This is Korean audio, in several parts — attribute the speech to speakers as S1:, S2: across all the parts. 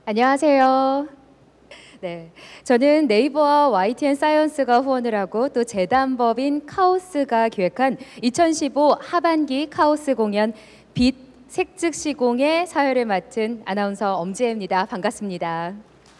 S1: 안녕하세요. 네, 저는 네이버와 YTN 사이언스가 후원을 하고 또 재단법인 카오스가 기획한 2015 하반기 카오스 공연 빛 색즉 시공의 사회를 맡은 아나운서 엄지혜입니다. 반갑습니다.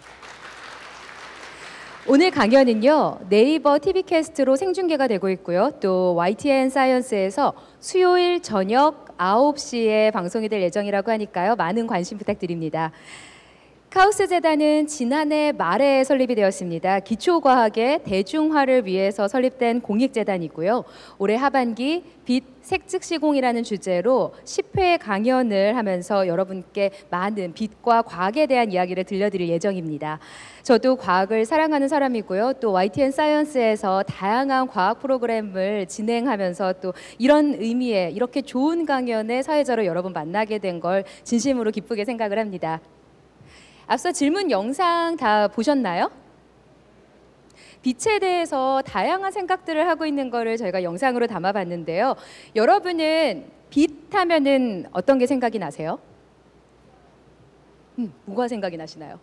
S1: 오늘 강연은요, 네이버 TV캐스트로 생중계가 되고 있고요. 또 YTN 사이언스에서 수요일 저녁 9시에 방송이 될 예정이라고 하니까요. 많은 관심 부탁드립니다. 카오스 재단은 지난해 말에 설립이 되었습니다. 기초과학의 대중화를 위해서 설립된 공익재단이고요. 올해 하반기 빛 색즉 시공이라는 주제로 10회 강연을 하면서 여러분께 많은 빛과 과학에 대한 이야기를 들려드릴 예정입니다. 저도 과학을 사랑하는 사람이고요. 또 YTN 사이언스에서 다양한 과학 프로그램을 진행하면서 또 이런 의미의 이렇게 좋은 강연의 사회자로 여러분 만나게 된 걸 진심으로 기쁘게 생각을 합니다. 앞서 질문 영상 다 보셨나요? 빛에 대해서 다양한 생각들을 하고 있는 거를 저희가 영상으로 담아봤는데요. 여러분은 빛 하면은 어떤 게 생각이 나세요? 뭐가 생각이 나시나요?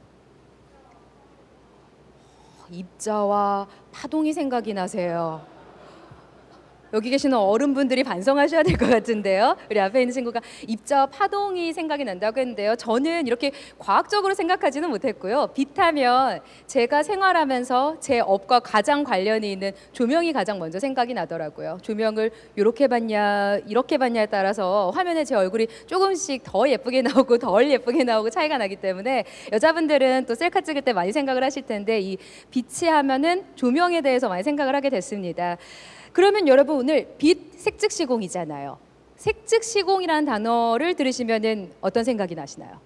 S1: 입자와 파동이 생각이 나세요. 여기 계시는 어른분들이 반성하셔야 될 것 같은데요. 우리 앞에 있는 친구가 입자와 파동이 생각이 난다고 했는데요. 저는 이렇게 과학적으로 생각하지는 못했고요. 빛하면 제가 생활하면서 제 업과 가장 관련이 있는 조명이 가장 먼저 생각이 나더라고요. 조명을 이렇게 봤냐 이렇게 봤냐에 따라서 화면에 제 얼굴이 조금씩 더 예쁘게 나오고 덜 예쁘게 나오고 차이가 나기 때문에 여자분들은 또 셀카 찍을 때 많이 생각을 하실 텐데 이 빛이 하면은 조명에 대해서 많이 생각을 하게 됐습니다. 그러면 여러분 오늘 빛 색즉 시공이잖아요. 색즉 시공이라는 단어를 들으시면은 어떤 생각이 나시나요?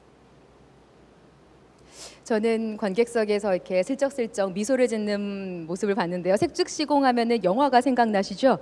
S1: 저는 관객석에서 이렇게 슬쩍슬쩍 미소를 짓는 모습을 봤는데요. 색즉 시공하면은 영화가 생각나시죠?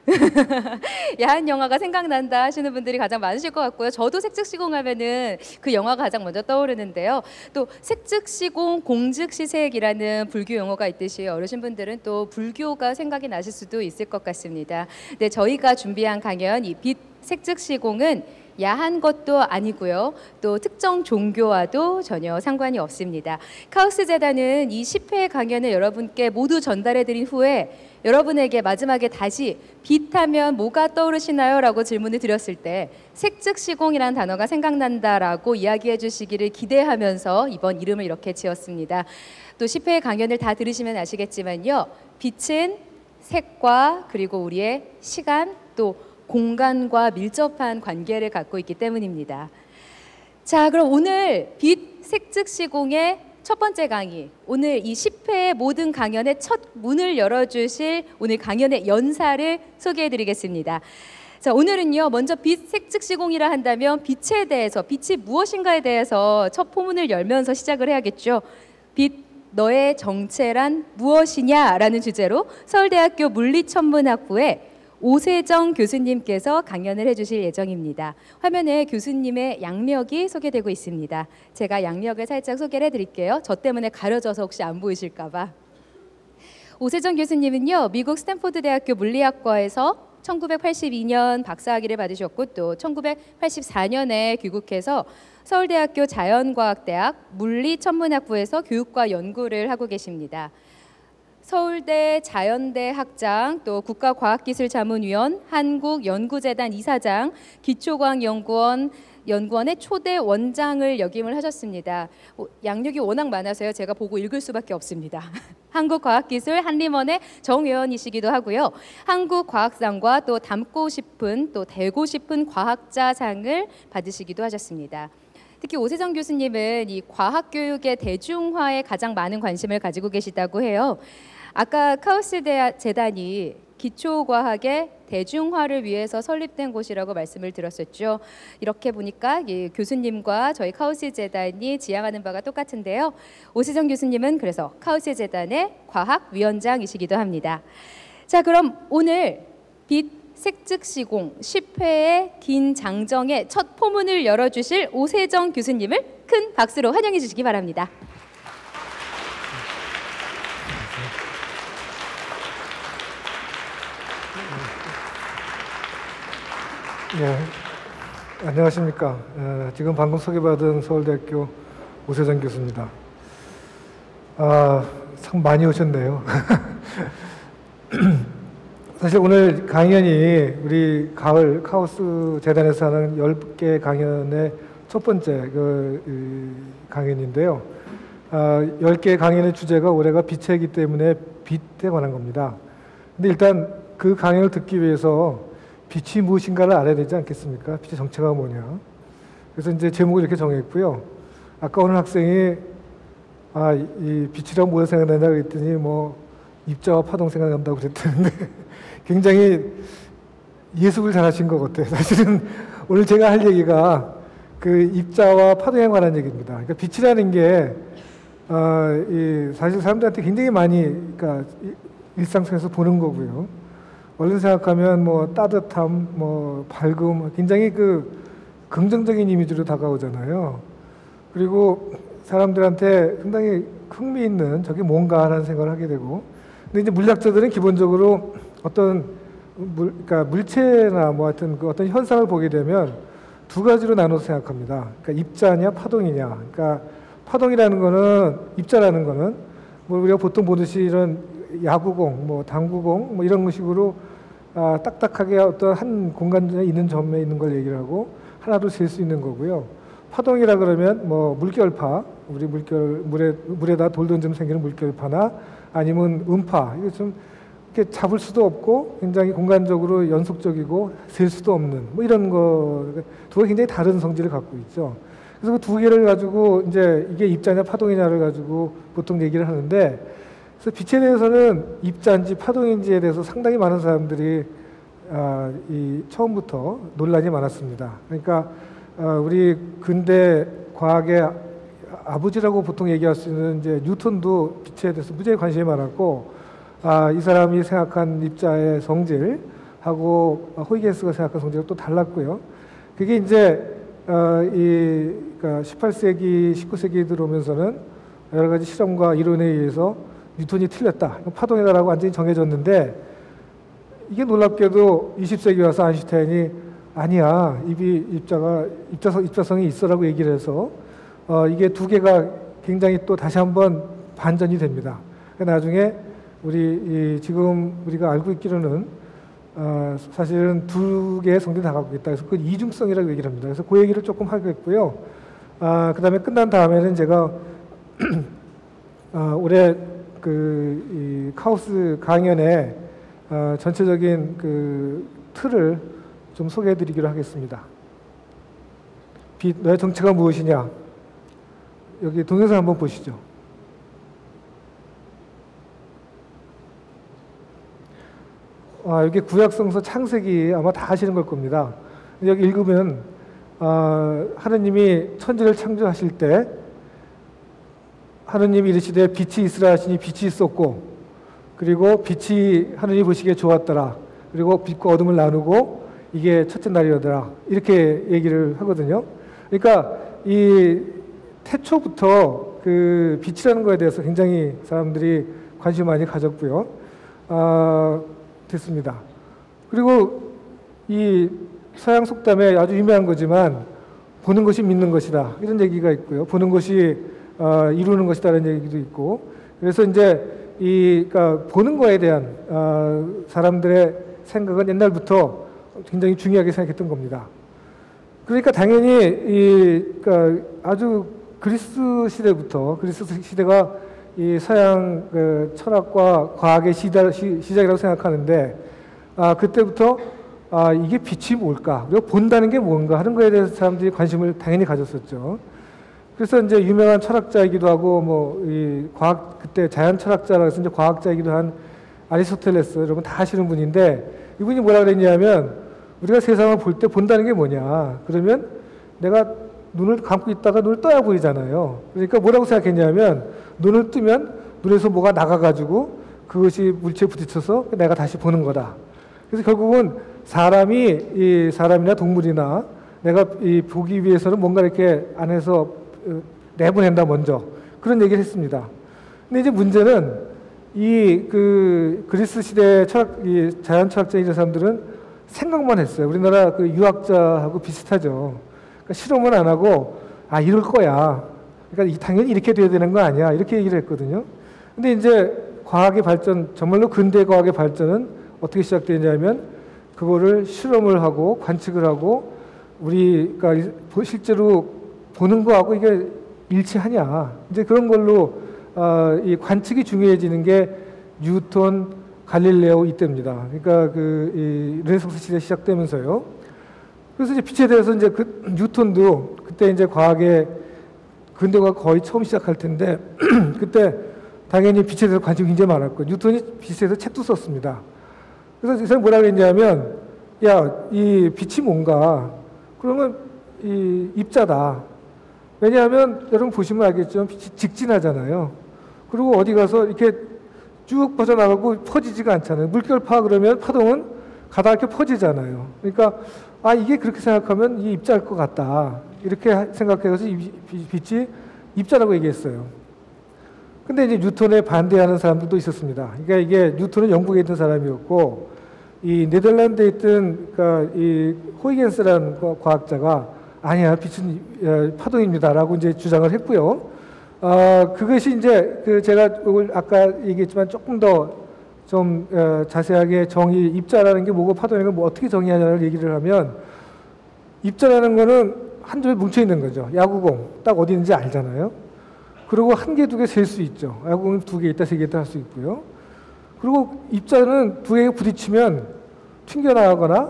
S1: 야한 영화가 생각난다 하시는 분들이 가장 많으실 것 같고요. 저도 색즉 시공하면은 그 영화가 가장 먼저 떠오르는데요. 또 색즉 시공, 공즉 시색이라는 불교 용어가 있듯이 어르신분들은 또 불교가 생각이 나실 수도 있을 것 같습니다. 네, 저희가 준비한 강연 이 빛 색즉 시공은 야한 것도 아니고요. 또 특정 종교와도 전혀 상관이 없습니다. 카오스 재단은 이 10회 강연을 여러분께 모두 전달해드린 후에 여러분에게 마지막에 다시 빛하면 뭐가 떠오르시나요? 라고 질문을 드렸을 때 색즉 시공이라는 단어가 생각난다라고 이야기해 주시기를 기대하면서 이번 이름을 이렇게 지었습니다. 또 10회 강연을 다 들으시면 아시겠지만요. 빛은 색과 그리고 우리의 시간 또 공간과 밀접한 관계를 갖고 있기 때문입니다. 자, 그럼 오늘 빛 색즉 시공의 첫 번째 강의, 오늘 이 10회의 모든 강연의 첫 문을 열어주실 오늘 강연의 연사를 소개해드리겠습니다. 자, 오늘은요, 먼저 빛 색즉 시공이라 한다면 빛에 대해서, 빛이 무엇인가에 대해서 첫 포문을 열면서 시작을 해야겠죠. 빛, 너의 정체란 무엇이냐라는 주제로 서울대학교 물리천문학부의 오세정 교수님께서 강연을 해주실 예정입니다. 화면에 교수님의 양력이 소개되고 있습니다. 제가 양력을 살짝 소개를 해드릴게요. 저 때문에 가려져서 혹시 안 보이실까 봐. 오세정 교수님은요, 미국 스탠포드 대학교 물리학과에서 1982년 박사학위를 받으셨고 또 1984년에 귀국해서 서울대학교 자연과학대학 물리천문학부에서 교육과 연구를 하고 계십니다. 서울대 자연대 학장, 또 국가과학기술자문위원, 한국연구재단 이사장, 기초과학연구원의 초대 원장을 역임을 하셨습니다. 양력이 워낙 많아서요. 제가 보고 읽을 수밖에 없습니다. 한국과학기술 한림원의 정회원이시기도 하고요. 한국과학상과 또 닮고 싶은 또 되고 싶은 과학자상을 받으시기도 하셨습니다. 특히 오세정 교수님은 이 과학교육의 대중화에 가장 많은 관심을 가지고 계시다고 해요. 아까 카오스 재단이 기초과학의 대중화를 위해서 설립된 곳이라고 말씀을 드렸었죠. 이렇게 보니까 교수님과 저희 카오스 재단이 지향하는 바가 똑같은데요. 오세정 교수님은 그래서 카오스 재단의 과학위원장이시기도 합니다. 자, 그럼 오늘 빛 색즉 시공 10회의 긴 장정의 첫 포문을 열어주실 오세정 교수님을 큰 박수로 환영해 주시기 바랍니다.
S2: 네, 안녕하십니까. 지금 방금 소개받은 서울대학교 오세정 교수입니다. 참 많이 오셨네요. 사실 오늘 강연이 우리 가을 카오스 재단에서 하는 10개 강연의 첫 번째 강연인데요. 10개 강연의 주제가 올해가 빛이기 때문에 빛에 관한 겁니다. 근데 일단 그 강연을 듣기 위해서 빛이 무엇인가를 알아야 되지 않겠습니까? 빛의 정체가 뭐냐. 그래서 이제 제목을 이렇게 정했고요. 아까 어느 학생이 이 빛이라고 뭐가 생각나냐 그랬더니 뭐 입자와 파동 생각난다고 그랬는데 굉장히 예습을 잘하신 것 같아요. 사실은 오늘 제가 할 얘기가 그 입자와 파동에 관한 얘기입니다. 그러니까 빛이라는 게 사실 사람들한테 굉장히 많이 그러니까 일상 속에서 보는 거고요. 얼른 생각하면 뭐 따뜻함, 뭐 밝음, 굉장히 그 긍정적인 이미지로 다가오잖아요. 그리고 사람들한테 상당히 흥미있는 저게 뭔가 하는 생각을 하게 되고, 근데 이제 물리학자들은 기본적으로 어떤 그러니까 물체나 뭐 하여튼 그 어떤 현상을 보게 되면 두 가지로 나눠서 생각합니다. 그러니까 입자냐 파동이냐. 그러니까 파동이라는 거는 입자라는 거는 뭐 우리가 보통 보듯이 이런 야구공, 뭐 당구공, 뭐 이런 식으로 딱딱하게 어떤 한 공간에 있는 점에 있는 걸 얘기를 하고 하나로 셀 수 있는 거고요. 파동이라 그러면 뭐 물결파, 우리 물에다 돌 던지면 생기는 물결파나 아니면 음파, 이게 좀 이렇게 잡을 수도 없고 굉장히 공간적으로 연속적이고 셀 수도 없는 뭐 이런 거 두 개 굉장히 다른 성질을 갖고 있죠. 그래서 그 두 개를 가지고 이제 이게 입자냐 파동이냐를 가지고 보통 얘기를 하는데, 그래서 빛에 대해서는 입자인지 파동인지에 대해서 상당히 많은 사람들이 처음부터 논란이 많았습니다. 그러니까 우리 근대 과학의 아버지라고 보통 얘기할 수 있는 이제 뉴턴도 빛에 대해서 무지하게 관심이 많았고, 이 사람이 생각한 입자의 성질하고 호이겐스가 생각한 성질은 또 달랐고요. 그게 이제 그러니까 18세기, 19세기 들어오면서는 여러 가지 실험과 이론에 의해서 뉴턴이 틀렸다, 파동이다라고 완전히 정해졌는데, 이게 놀랍게도 20세기 와서 아인슈타인이 아니야, 입자성이 있어라고 얘기를 해서 이게 두 개가 굉장히 또 다시 한번 반전이 됩니다. 나중에 지금 우리가 알고 있기로는 사실은 두 개의 성질이 다 갖고 있다. 그래서 그 이중성이라고 얘기를 합니다. 그래서 그 얘기를 조금 하겠고요. 그 다음에 끝난 다음에는 제가 올해 이 카오스 강연의 전체적인 그 틀을 좀 소개해드리기로 하겠습니다. 빛, 너의 정체가 무엇이냐? 여기 동영상 한번 보시죠. 여기 구약성서 창세기 아마 다 아시는 걸 겁니다. 여기 읽으면 하느님이 천지를 창조하실 때 하느님이 이르시되 빛이 있으라 하시니 빛이 있었고, 그리고 빛이 하느님 보시기에 좋았더라. 그리고 빛과 어둠을 나누고 이게 첫째 날이더라. 이렇게 얘기를 하거든요. 그러니까 이 태초부터 그 빛이라는 거에 대해서 굉장히 사람들이 관심 많이 가졌고요. 됐습니다. 그리고 이 서양 속담에 아주 유명한 거지만 보는 것이 믿는 것이다, 이런 얘기가 있고요. 보는 것이 이루는 것이다라는 얘기도 있고, 그래서 이제 그러니까 보는 거에 대한 사람들의 생각은 옛날부터 굉장히 중요하게 생각했던 겁니다. 그러니까 당연히 그러니까 아주 그리스 시대가 이 서양 그 철학과 과학의 시작이라고 생각하는데, 그때부터 이게 빛이 뭘까, 그리고 본다는 게 뭔가 하는 거에 대해서 사람들이 관심을 당연히 가졌었죠. 그래서 이제 유명한 철학자이기도 하고 이 과학, 그때 자연 철학자라고 해서 이제 과학자이기도 한 아리스토텔레스, 여러분 다 아시는 분인데, 이분이 뭐라 그랬냐면, 우리가 세상을 볼 때 본다는 게 뭐냐, 그러면 내가 눈을 감고 있다가 눈을 떠야 보이잖아요. 그러니까 뭐라고 생각했냐면, 눈을 뜨면 눈에서 뭐가 나가가지고 그것이 물체에 부딪혀서 내가 다시 보는 거다. 그래서 결국은 사람이나 동물이나 내가 보기 위해서는 뭔가 이렇게 안에서 내보낸다 먼저, 그런 얘기를 했습니다. 근데 이제 문제는 그리스 시대 자연 철학자인 사람들은 생각만 했어요. 우리나라 그 유학자하고 비슷하죠. 그러니까 실험을 안 하고 이럴 거야, 그러니까 당연히 이렇게 돼야 되는 거 아니야. 이렇게 얘기를 했거든요. 근데 이제 과학의 발전, 정말로 근대 과학의 발전은 어떻게 시작되냐면 그거를 실험을 하고 관측을 하고 우리가 실제로 보는 거하고 이게 일치하냐. 이제 그런 걸로 이 관측이 중요해지는 게 뉴턴, 갈릴레오 이때입니다. 그러니까 이 르네상스 시대 시작되면서요. 그래서 이제 빛에 대해서 이제 뉴턴도 그때 이제 과학의 근대가 거의 처음 시작할 텐데 그때 당연히 빛에 대해서 관심이 굉장히 많았고 뉴턴이 빛에 대해서 책도 썼습니다. 그래서 이 사람이 뭐라 그랬냐면 야, 이 빛이 뭔가 그러면 이 입자다. 왜냐하면 여러분 보시면 알겠지만 빛이 직진하잖아요. 그리고 어디 가서 이렇게 쭉 퍼져나가고 퍼지지가 않잖아요. 물결파 그러면 파동은 가다 이렇게 퍼지잖아요. 그러니까 이게 그렇게 생각하면 이 입자일 것 같다. 이렇게 생각해서 이 빛이 입자라고 얘기했어요. 근데 이제 뉴턴에 반대하는 사람들도 있었습니다. 그러니까 이게 뉴턴은 영국에 있던 사람이었고 이 네덜란드에 있던 그러니까 이 호이겐스라는 과학자가 아니야 빛은 파동입니다라고 이제 주장을 했고요. 그것이 이제 제가 아까 얘기했지만 조금 더 좀 자세하게 입자라는 게 뭐고 파동이라는 게 뭐 어떻게 정의하냐를 얘기를 하면 입자라는 거는 한 점에 뭉쳐 있는 거죠. 야구공 딱 어디 있는지 알잖아요. 그리고 한 개, 두 개 셀 수 있죠. 야구공이 두 개 있다, 세 개 있다 할 수 있고요. 그리고 입자는 두 개가 부딪히면 튕겨나가거나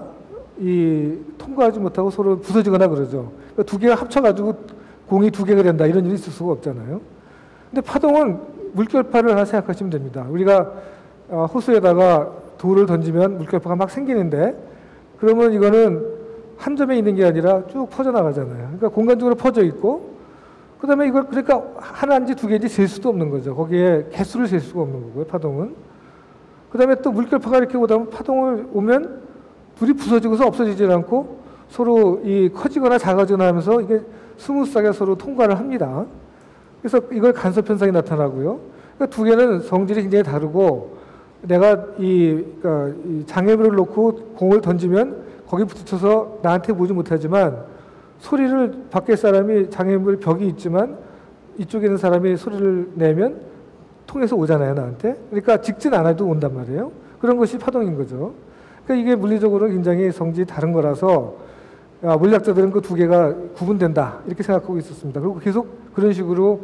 S2: 통과하지 못하고 서로 부서지거나 그러죠. 그러니까 두 개가 합쳐가지고 공이 두 개가 된다 이런 일이 있을 수가 없잖아요. 근데 파동은 물결파를 하나 생각하시면 됩니다. 우리가 호수에다가 돌을 던지면 물결파가 막 생기는데 그러면 이거는 한 점에 있는 게 아니라 쭉 퍼져나가잖아요. 그러니까 공간적으로 퍼져 있고 그 다음에 이걸 그러니까 하나인지 두 개인지 셀 수도 없는 거죠. 거기에 개수를 셀 수가 없는 거고요. 파동은. 그 다음에 또 물결파가 이렇게 오다 보면 파동을 오면 둘이 부서지고서 없어지지 않고 서로 커지거나 작아지거나 하면서 이게 스무스하게 서로 통과를 합니다. 그래서 이걸 간섭 현상이 나타나고요. 그러니까 두 개는 성질이 굉장히 다르고 내가 그러니까 이 장애물을 놓고 공을 던지면 거기 부딪혀서 나한테 오지 못하지만 소리를 밖에 사람이 장애물 벽이 있지만 이쪽에 있는 사람이 소리를 내면 통해서 오잖아요, 나한테. 그러니까 직진 안 해도 온단 말이에요. 그런 것이 파동인 거죠. 그러니까 이게 물리적으로 굉장히 성질이 다른 거라서 물리학자들은 그 두 개가 구분된다 이렇게 생각하고 있었습니다. 그리고 계속 그런 식으로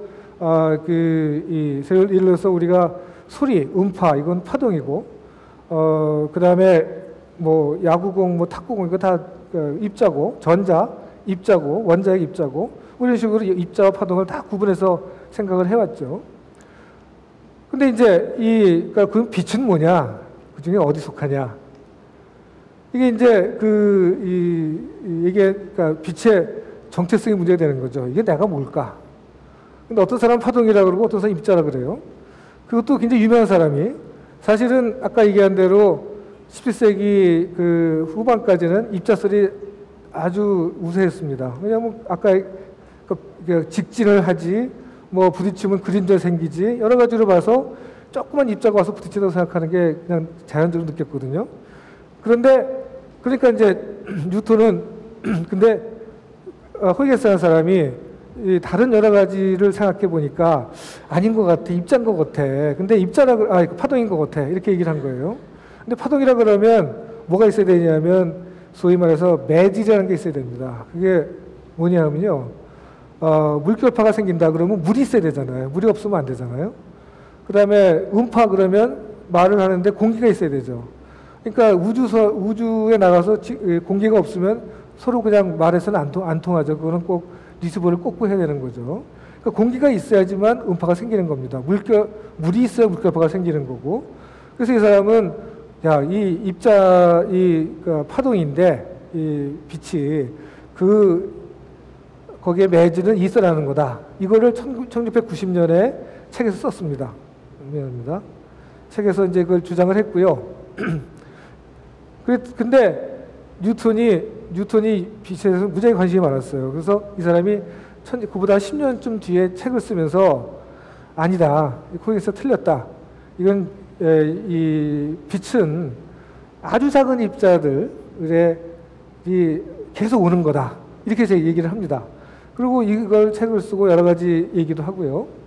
S2: 예를 들어서 우리가 소리, 음파 이건 파동이고 그 다음에 뭐 야구공, 뭐 탁구공 이거 다 입자고 전자 입자고 원자핵 입자고 이런 식으로 입자와 파동을 다 구분해서 생각을 해왔죠. 근데 이제 그러니까 그 빛은 뭐냐? 그 중에 어디 속하냐? 이게 이제 이게 그러니까 빛의 정체성이 문제가 되는 거죠. 이게 내가 뭘까? 근데 어떤 사람은 파동이라 그러고 어떤 사람은 입자라 그래요. 그것도 굉장히 유명한 사람이 사실은 아까 얘기한 대로 17세기 후반까지는 입자설이 아주 우세했습니다. 왜냐하면 아까 직진을 하지 뭐 부딪히면 그림자 생기지 여러 가지로 봐서 조그만 입자가 와서 부딪힌다고 생각하는 게 그냥 자연적으로 느꼈거든요. 그런데 그러니까 이제 뉴턴은 근데 호이겐스라는 사람이 다른 여러 가지를 생각해 보니까 아닌 것 같아, 입자인 것 같아. 근데 파동인 것 같아 이렇게 얘기를 한 거예요. 근데 파동이라 그러면 뭐가 있어야 되냐면 소위 말해서 매질이라는 게 있어야 됩니다. 그게 뭐냐면요, 물결파가 생긴다 그러면 물이 있어야 되잖아요. 물이 없으면 안 되잖아요. 그 다음에 음파 그러면 말을 하는데 공기가 있어야 되죠. 그러니까 우주에 나가서 공기가 없으면 서로 그냥 말해서는 안 통하죠. 그거는 꼭 리스버를 꽂고 해야 되는 거죠. 그러니까 공기가 있어야지만 음파가 생기는 겁니다. 물이 있어야 물결파가 생기는 거고. 그래서 이 사람은 이 그러니까 파동인데 이 빛이 거기에 매질은 있어라는 거다. 이거를 1690년에 책에서 썼습니다. 미안합니다. 책에서 이제 그걸 주장을 했고요. 근데 뉴턴이 빛에 대해서 무지하게 관심이 많았어요. 그래서 이 사람이 그보다 10년쯤 뒤에 책을 쓰면서 아니다. 거기서 틀렸다. 이건 이 빛은 아주 작은 입자들에 계속 오는 거다. 이렇게 제가 얘기를 합니다. 그리고 이걸 책을 쓰고 여러 가지 얘기도 하고요.